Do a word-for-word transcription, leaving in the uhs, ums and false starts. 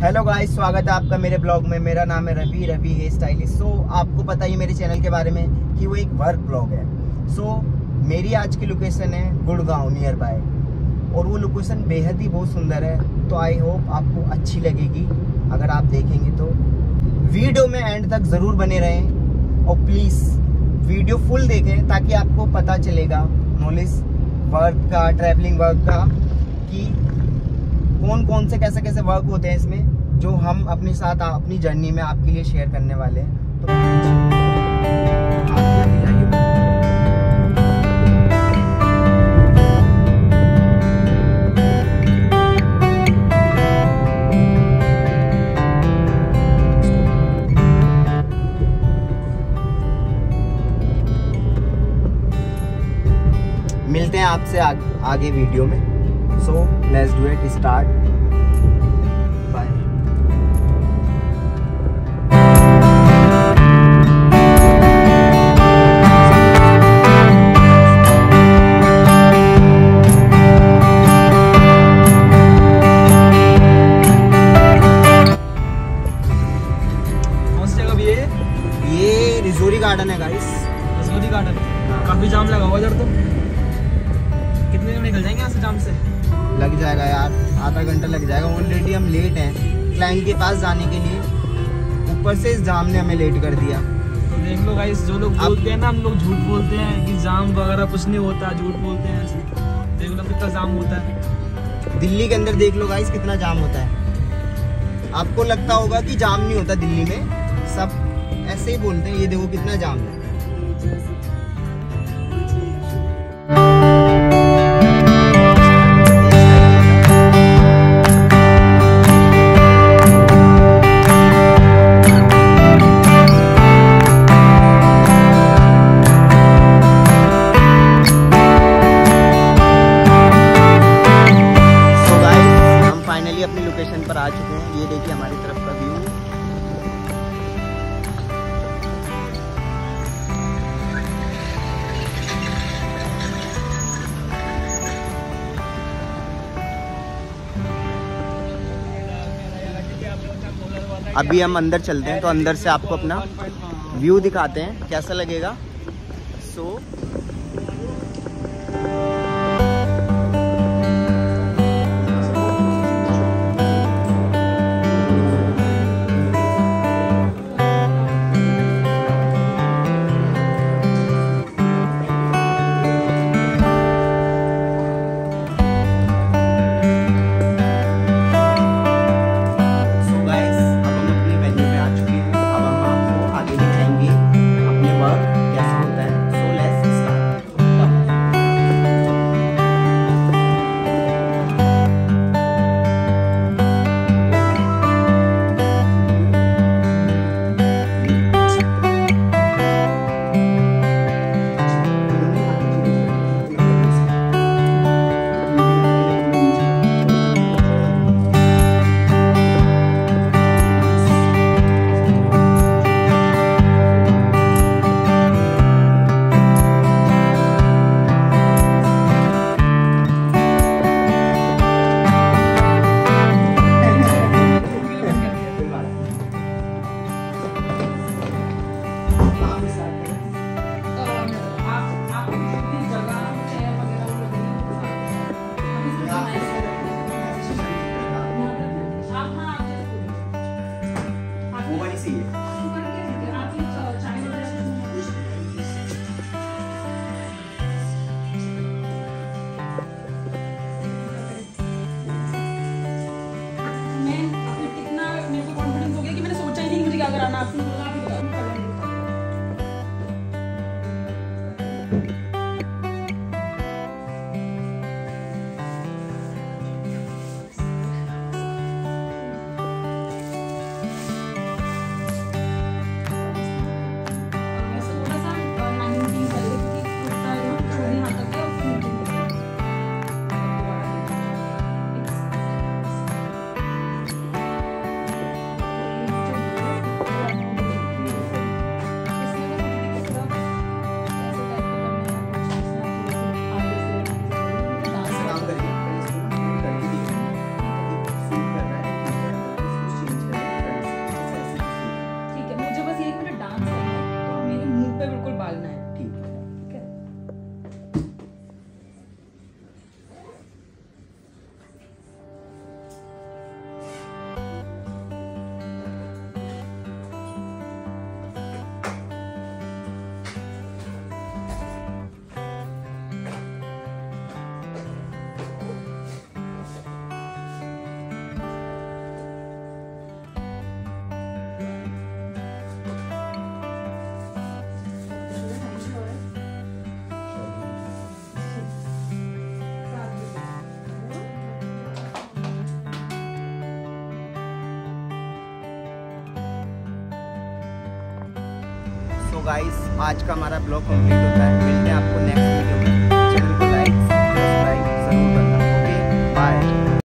Hello guys, स्वागत है आपका मेरे ब्लॉग में। मेरा नाम है Ravi Ravi hair stylist. So आपको पता ही मेरे चैनल के बारे में कि वो एक वर्क ब्लॉग है। सो so, मेरी आज की लोकेशन है गुड़गांव नियर बाय, और वो लोकेशन बेहद ही बहुत सुंदर है। तो आई होप आपको अच्छी लगेगी अगर आप देखेंगे तो। वीडियो में एंड तक ज़रूर बने रहें और प्लीज़ वीडियो फुल देखें ताकि आपको पता चलेगा नॉलेज वर्क का, ट्रैवलिंग वर्क का, कि कौन कौन से कैसे कैसे वर्क होते हैं इसमें, जो हम अपने साथ अपनी जर्नी में आपके लिए शेयर करने वाले हैं। तो मिलते हैं आपसे आ, आगे वीडियो में। So let's do it, start. ये रिजोरी गार्डन है गाइस, रिजोरी गार्डन। काफी जाम लगा हुआ इधर तो। कितने दिन निकल जाएंगे यहाँ से जाम से? लग जाएगा यार, आधा घंटा लग जाएगा। ऑलरेडी हम लेट हैं क्लाइंट के पास जाने के लिए, ऊपर से इस जाम ने हमें लेट कर दिया। तो देख लो गाइस, जो लोग बोलते हैं ना, हम लोग झूठ बोलते हैं कि जाम वगैरह कुछ नहीं होता, झूठ बोलते हैं ऐसे। देख लो कितना जाम होता है दिल्ली के अंदर। देख लो गाइस कितना जाम होता है। आपको लगता होगा कि जाम नहीं होता दिल्ली में, सब ऐसे ही बोलते हैं। ये देखो कितना जाम है। अपनी लोकेशन पर आ चुके हैं। ये देखिए हमारी तरफ का व्यू। अभी हम अंदर चलते हैं, तो अंदर से आपको अपना व्यू दिखाते हैं कैसा लगेगा। सो अगर आना आपने बोला भी तो कर लेंगे। गाइस आज का हमारा ब्लॉग कंप्लीट होता है। मिलते हैं आपको नेक्स्ट वीडियो में।